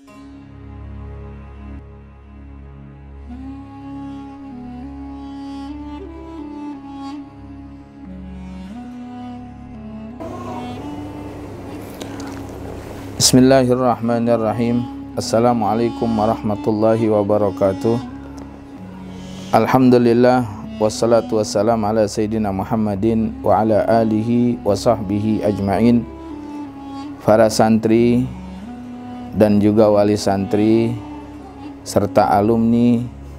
Bismillahirrahmanirrahim. Assalamualaikum warahmatullahi wabarakatuh. Alhamdulillah, wassalatu wassalam ala Sayyidina Muhammadin wa ala alihi wa sahbihi ajma'in. Para santri dan juga wali santri serta alumni,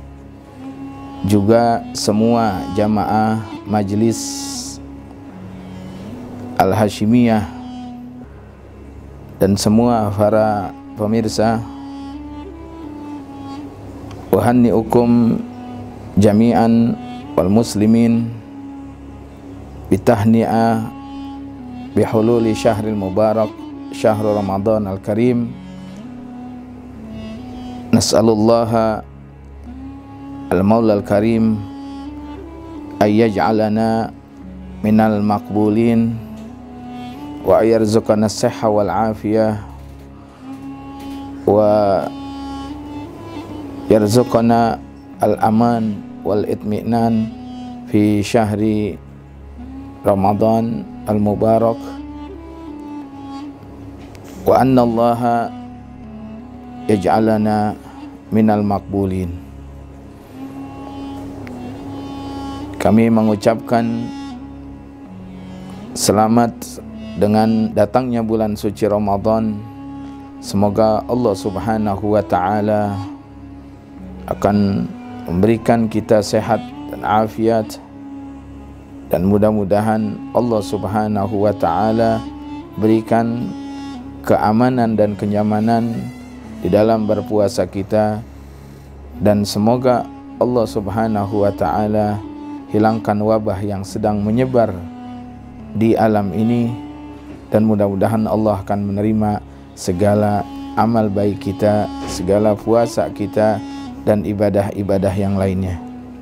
juga semua jamaah Majelis Al-Hashimiyah dan semua para pemirsa, uhanni'ukum jami'an wal muslimin bitahni'ah bihululi syahril mubarak, syahrul Ramadan al-karim. Nas'alullaha al-maula al-karim ayyaj'alana minal maqbulin wa yarzuqana as-sihha wal afiyah wa yarzuqana al-aman wal itminan fi syahri Ramadan al-mubarak, wa anna Allaha yaj'alana minal maqbulin. Kami mengucapkan selamat dengan datangnya bulan suci Ramadan. Semoga Allah Subhanahu wa ta'ala akan memberikan kita sehat dan afiat, dan mudah-mudahan Allah Subhanahu wa ta'ala berikan keamanan dan kenyamanan di dalam berpuasa kita, dan semoga Allah Subhanahu wa ta'ala hilangkan wabah yang sedang menyebar di alam ini, dan mudah-mudahan Allah akan menerima segala amal baik kita, segala puasa kita, dan ibadah-ibadah yang lainnya.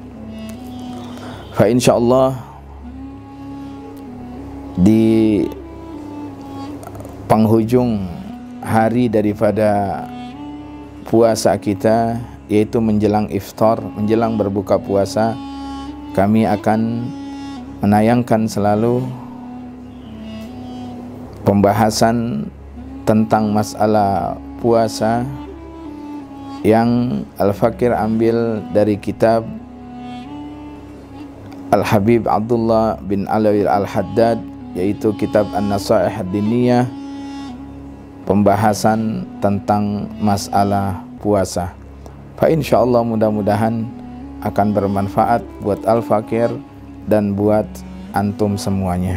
Fa insyaallah di penghujung hari daripada puasa kita, yaitu menjelang iftar, menjelang berbuka puasa, kami akan menayangkan selalu pembahasan tentang masalah puasa yang Al-Fakir ambil dari kitab Al-Habib Abdullah bin Alawi Al-Haddad, yaitu kitab An-Nasaih Ad-Diniyah, pembahasan tentang masalah puasa. Fa insyaallah mudah-mudahan akan bermanfaat buat Al-Fakir dan buat antum semuanya.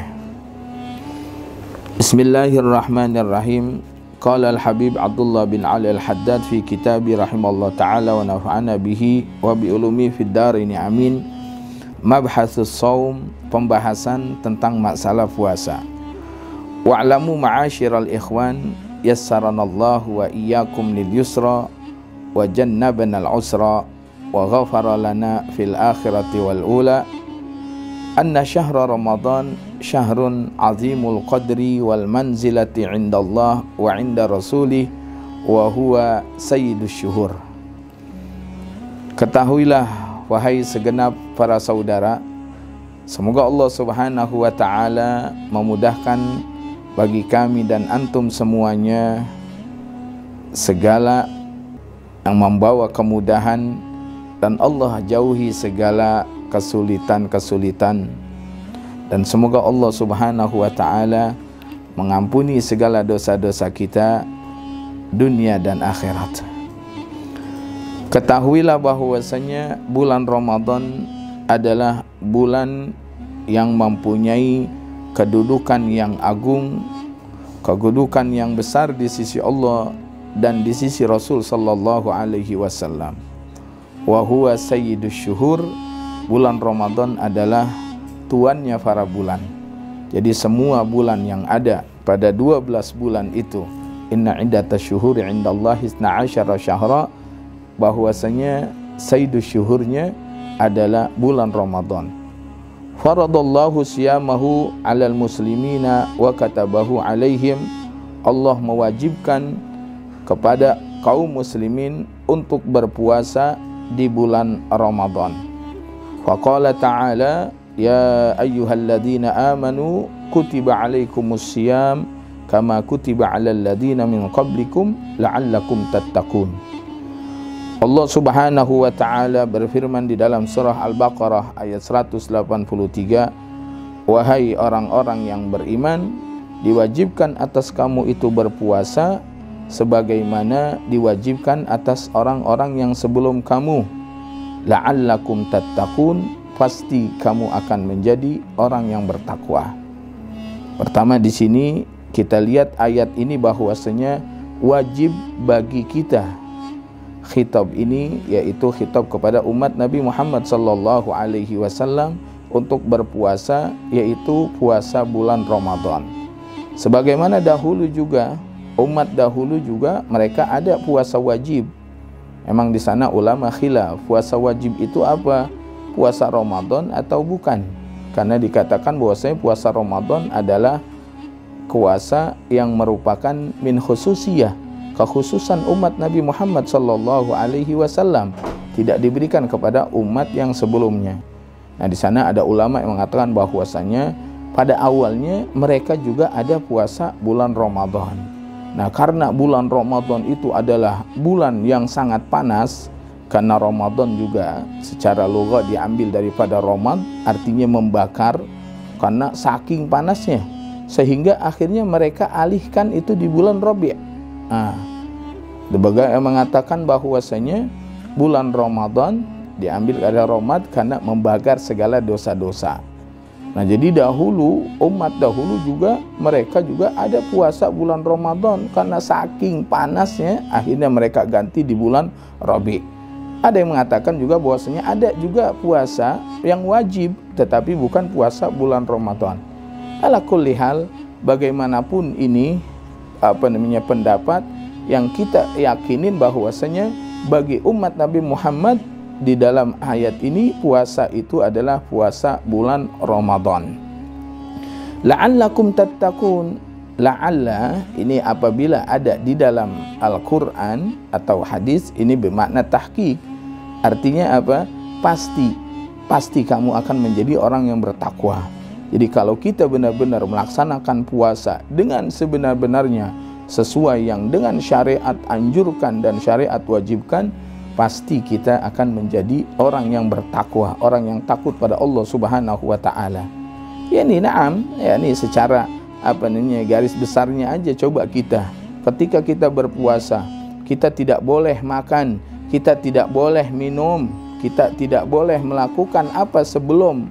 Bismillahirrahmanirrahim. Qala al-Habib Abdullah bin Ali al-Haddad fi kitabi rahimallahu ta'ala wa nafa'ana bihi wa bi ulumi fid darini amin. Mabhatsus shaum, pembahasan tentang masalah puasa. Wa'lamu ma'asyiral ikhwan yassaranallahu wa iyyakum lil yusra wa jannabana al-usra wa ghafara lana fil akhirati wal ula anna syahra Ramadan syahrun azimul qadri wal manzilati indallah wa inda rasulih wa huwa sayyidus syuhur. Ketahuilah wahai segenap para saudara, semoga Allah Subhanahu wa ta'ala memudahkan bagi kami dan antum semuanya segala yang membawa kemudahan, dan Allah jauhi segala kesulitan-kesulitan, dan semoga Allah Subhanahu wa ta'ala mengampuni segala dosa-dosa kita dunia dan akhirat. Ketahuilah bahwasanya bulan Ramadan adalah bulan yang mempunyai kedudukan yang agung, kedudukan yang besar di sisi Allah dan di sisi Rasul sallallahu alaihi wasallam. Wa huwa sayyidus syuhur, bulan Ramadan adalah tuannya para bulan. Jadi semua bulan yang ada pada 12 bulan itu, inna iddatash syuhuri indallahi 12 syahra, bahwasanya sayyidus syuhurnya adalah bulan Ramadan. Faradallahu siyamahu 'alal muslimina wa katabahu 'alaihim. Allah mewajibkan kepada kaum muslimin untuk berpuasa di bulan Ramadan. Faqala ta'ala ya ayyuhalladzina amanu kutiba alaikumusiyam kama kutiba alal ladzina min qablikum la'allakum tattaqun. Allah Subhanahu wa taala berfirman di dalam surah Al-Baqarah ayat 183, wahai orang-orang yang beriman, diwajibkan atas kamu itu berpuasa sebagaimana diwajibkan atas orang-orang yang sebelum kamu. La'allakum tattaqun, pasti kamu akan menjadi orang yang bertakwa. Pertama di sini kita lihat ayat ini bahwasanya wajib bagi kita. Khitab ini yaitu khitab kepada umat Nabi Muhammad sallallahu alaihi wasallam untuk berpuasa, yaitu puasa bulan Ramadan. Sebagaimana dahulu juga umat dahulu juga mereka ada puasa wajib. Memang di sana ulama khilaf, puasa wajib itu apa? Puasa Ramadan atau bukan? Karena dikatakan bahwasanya puasa Ramadan adalah puasa yang merupakan min khususiyah, kekhususan umat Nabi Muhammad sallallahu alaihi wasallam, tidak diberikan kepada umat yang sebelumnya. Nah, di sana ada ulama yang mengatakan bahwasanya pada awalnya mereka juga ada puasa bulan Ramadan. Nah, karena bulan Ramadan itu adalah bulan yang sangat panas, karena Ramadan juga secara lughat diambil daripada Ramad, artinya membakar, karena saking panasnya, sehingga akhirnya mereka alihkan itu di bulan Rabi'. Yang mengatakan bahwasanya bulan Ramadan diambil dari Ramad karena membakar segala dosa-dosa. Nah, jadi dahulu umat dahulu juga mereka juga ada puasa bulan Ramadan, karena saking panasnya akhirnya mereka ganti di bulan Rabi'. Ada yang mengatakan juga bahwasanya ada juga puasa yang wajib tetapi bukan puasa bulan Ramadan. Ala kulli hal, bagaimanapun ini pendapat yang kita yakinin bahwasanya bagi umat Nabi Muhammad di dalam ayat ini puasa itu adalah puasa bulan Ramadan. La'allakum tattaqun. La'alla ini apabila ada di dalam Al-Quran atau hadis, ini bermakna tahqiq. Artinya apa? Pasti kamu akan menjadi orang yang bertakwa. Jadi kalau kita benar-benar melaksanakan puasa dengan sebenar-benarnya, sesuai yang dengan syariat anjurkan dan syariat wajibkan, pasti kita akan menjadi orang yang bertakwa, orang yang takut pada Allah Subhanahu wa taala. Ya ini secara garis besarnya aja, coba kita ketika kita berpuasa, kita tidak boleh makan, kita tidak boleh minum, kita tidak boleh melakukan apa sebelum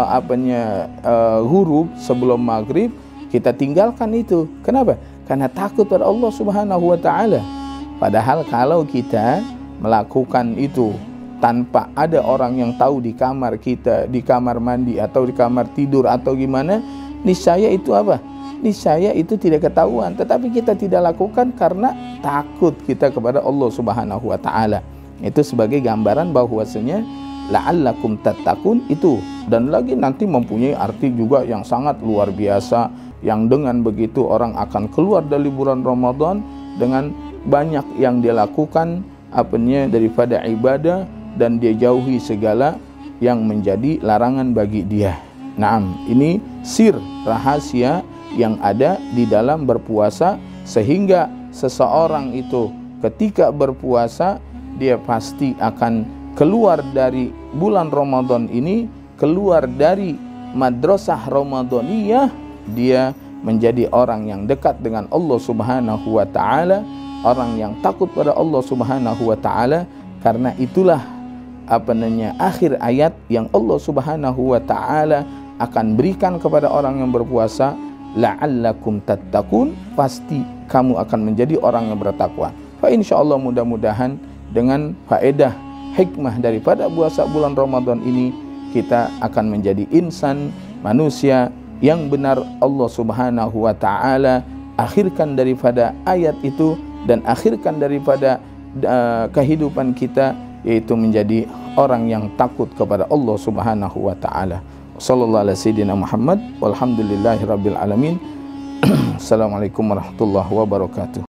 ghurub, sebelum maghrib, kita tinggalkan itu. Kenapa? Karena takut pada Allah Subhanahu wa taala. Padahal kalau kita melakukan itu tanpa ada orang yang tahu di kamar kita, di kamar mandi atau di kamar tidur atau gimana, niscaya itu apa? Niscaya itu tidak ketahuan, tetapi kita tidak lakukan karena takut kita kepada Allah Subhanahu wa taala. Itu sebagai gambaran bahwasanya la'allakum tattaqun itu, dan lagi nanti mempunyai arti juga yang sangat luar biasa, yang dengan begitu orang akan keluar dari bulan Ramadan dengan banyak yang dia lakukan daripada ibadah, dan dia jauhi segala yang menjadi larangan bagi dia. Naam, ini sir rahasia yang ada di dalam berpuasa, sehingga seseorang itu ketika berpuasa dia pasti akan keluar dari bulan Ramadan ini, keluar dari madrasah Ramadaniyah, dia menjadi orang yang dekat dengan Allah Subhanahu wa taala, orang yang takut pada Allah Subhanahu wa taala. Karena itulah akhir ayat yang Allah Subhanahu wa taala akan berikan kepada orang yang berpuasa, la'allakum tattaqun, pasti kamu akan menjadi orang yang bertakwa. Fa insyaallah, mudah-mudahan dengan faedah hikmah daripada puasa bulan Ramadan ini, kita akan menjadi insan, manusia yang benar Allah Subhanahu wa taala akhirkan daripada ayat itu, dan akhirkan daripada kehidupan kita, yaitu menjadi orang yang takut kepada Allah Subhanahu wa taala. Sallallahu alaihi sayyidina Muhammad walhamdulillahirabbil alamin. Assalamualaikum warahmatullahi wabarakatuh.